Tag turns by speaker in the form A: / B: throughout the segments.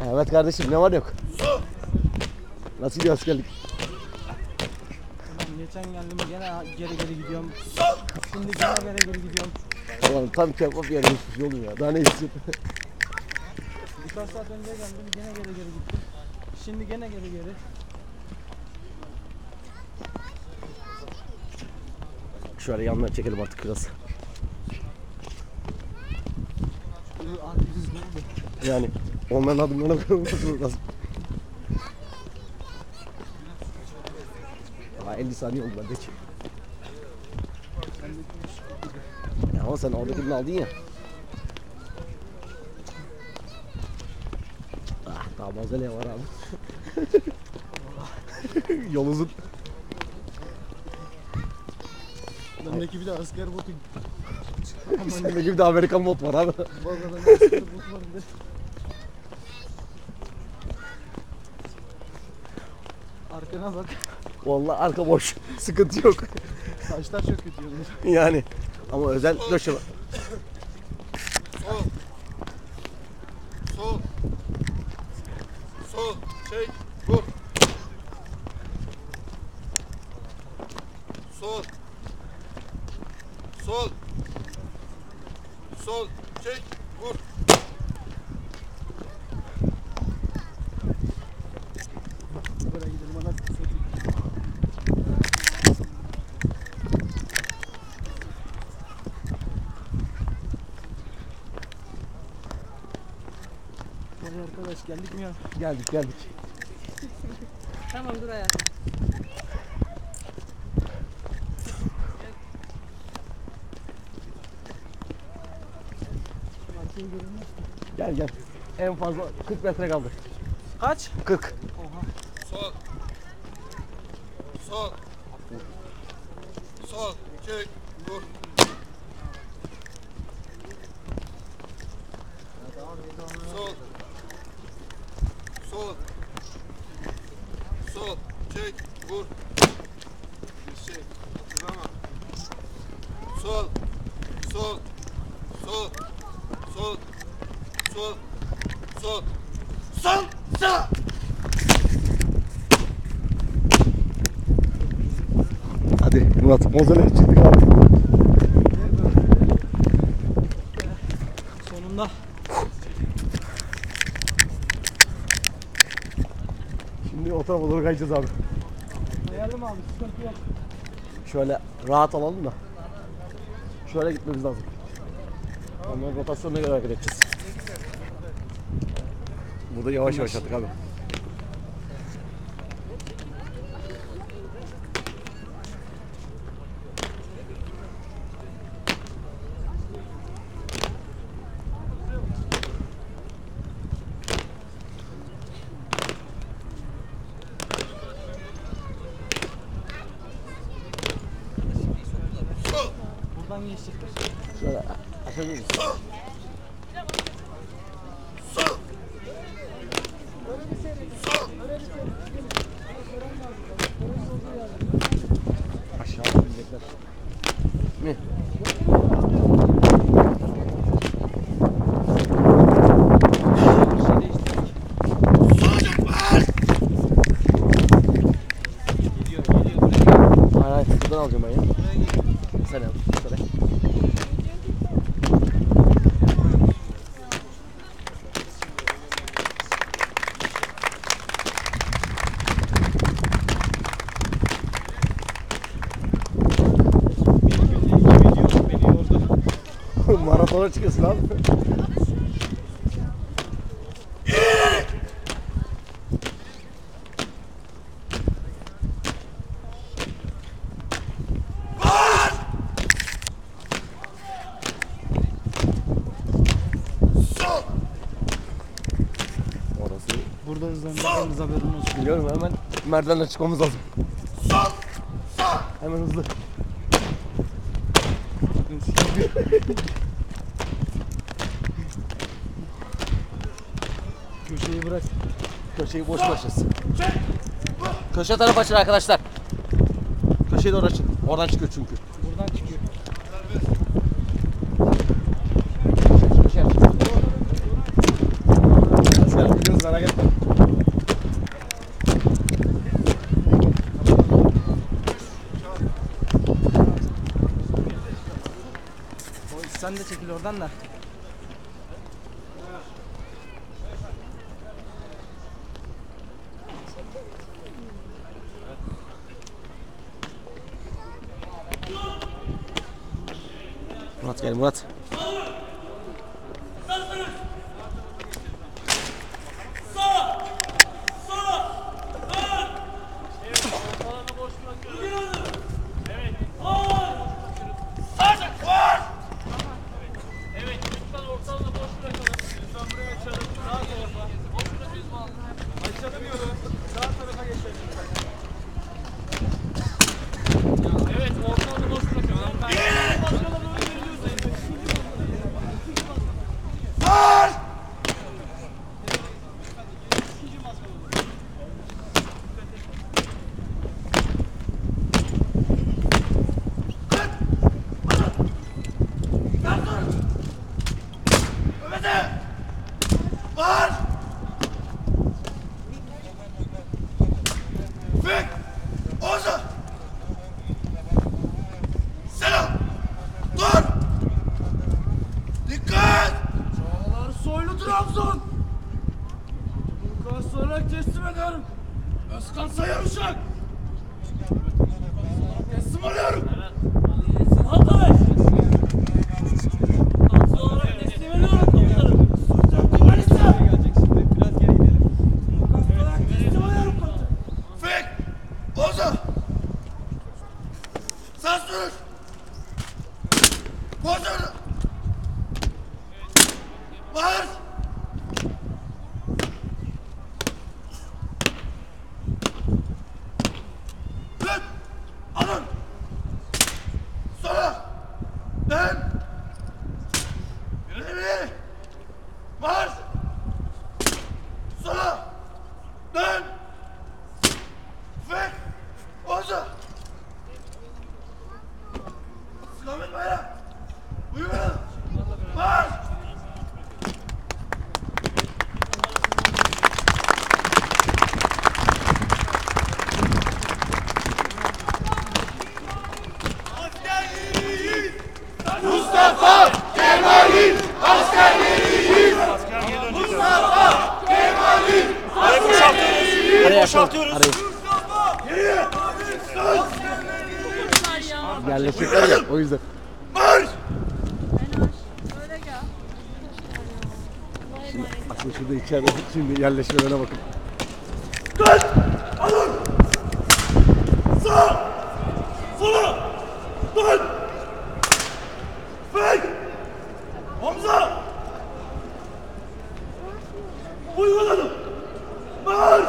A: Evet kardeşim, ne var yok? Nasıl gidiyor askerlik?
B: Geçen geldim gene geri gidiyorum. Şimdi gene geri gidiyorum.
A: Ulan tam kebap yerine hiçbir şey olmuyor ya. Daha ne istiyorsun?
B: Birkaç saat önce geldim gene geri gittim. Şimdi gene geri.
A: Şöyle yanına çekelim artık biraz. Yani onların adımlarına koyulması lazım. Aa, 50 saniye oldu bendeki. Ya ama sen oradakini aldın ya. Ah, daha malzeme var abi. Yol uzun.
B: Bendeki bir de asker botu.
A: Sendeki bir de Amerikan mod var abi.
B: Bazen asker botu var bir de. Arkana bak.
A: Vallahi arka boş. Sıkıntı yok.
B: Taşlar çok kötü yollar.
A: Yani. Ama özel döşeme.
C: Sol. Sol. Sol. Çek. Vur. Sol. Sol. Sol. Çek. Vur.
B: Buraya gidelim ana. Hadi arkadaş geldik mi ya?
A: Geldik.
D: Tamam dur hayatım.
A: Gel. En fazla 40 metre kaldı.
B: Kaç?
A: 40.
C: Sol. Sol. Sol. Çek. Vur. Sol. Sol. Sol. Çek. Vur. Çek. Kızama. Sol. Sol. Sol. Sol. Sol. Sol. Sol. Sağ.
A: Hadi Murat, mozolaya çıktık abi.
B: Sonunda.
A: Şimdi o tarafa doğru kayacağız abi.
B: Ayarlı mı abi? Sıkıntı yok.
A: Şöyle rahat alalım da. Şöyle gitmemiz lazım. Onların rotasyonuna göre hareket edeceğiz. Burada yavaş attık abi.
B: Buradan geçecekler.
A: Şöyle aşağı gidiyoruz. Aşağı inecekler. Mi? Hayır, buradan alacağım ben ya. Sen al. Şöyle. Maratona çıkıyorsun abi. Orası
B: Burada hızlanacağımız haberin olsun.
A: biliyorum, hemen merdivenle çıkmamız lazım. Hemen hızlı.
B: Köşeyi bırak.
A: Köşeyi boş bırakacağız. Köşe tarafı açın arkadaşlar. Köşeyi doğru açın. Oradan çıkıyor çünkü.
B: Buradan çıkıyor.
A: Köşe aç. Biliyoruz, merak
B: Sen de çekil oradan da.
A: Murat gel Murat.
C: Soylu Trabzon! Bundan sonra teslim ederim. Özkan Sayar Uşak! Teslim alıyorum! Hatay! Sonra teslim ediyorum komutanım! Sultan Kumanisa!
B: Biraz geri gidelim.
C: Teslim alıyorum komutanım! Fek! Oza! Sağ sürüş! Komutanım! Marş! Dön! Alın! Sola! Dön! İleri! Marş! Sola! Dön! Fek! Oza! Selamet bayrak! Uyumayalım! Marş! Mustafa Kemal'in askerleriyiz. Mustafa Kemal'in askerleriyiz.
A: Araya boşaltıyoruz.
C: Geriye.
A: Yerleşecekler ya o yüzden.
C: Marş.
D: Öyle gel.
A: Aslında şurada içeride şimdi yerleşmelerine bakın.
C: Dön. Alın. Sağ. Sola. Dön. Fek. Omza. Uyguladım. Marş.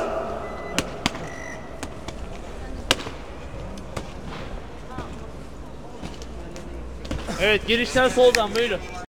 B: Evet girişten soldan buyurun.